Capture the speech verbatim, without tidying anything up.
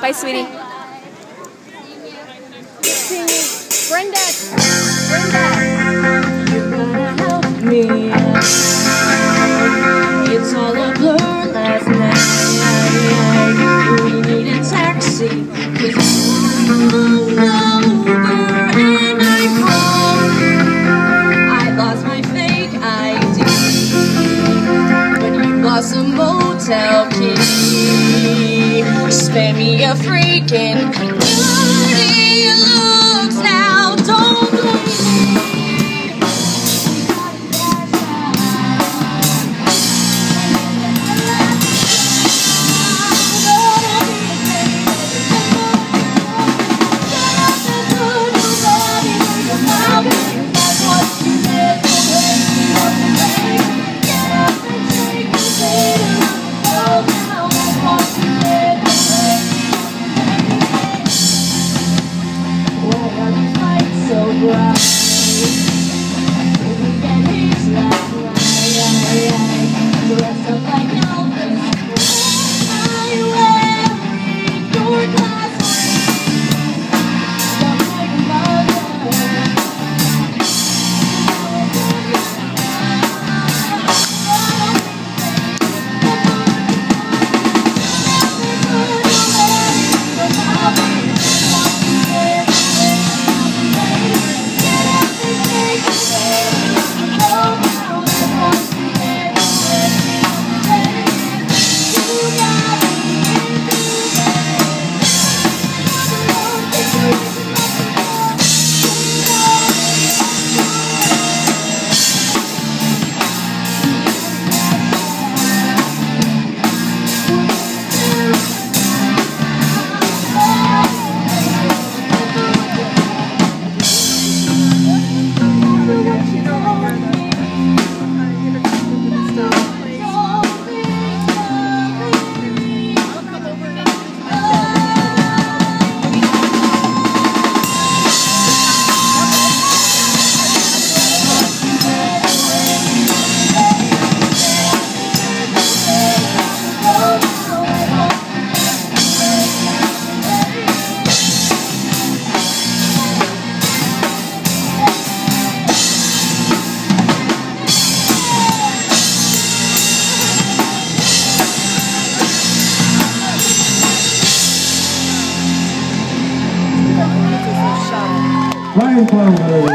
Bye, sweetie. Brenda! Brenda! You gotta help me. It's all a blur last night. We need a taxi. Cause I'm over and I called. I lost my fake I D, but you lost a motel key. Spare me a freaking dirty looks now. Don't blame me. Ryan Clover.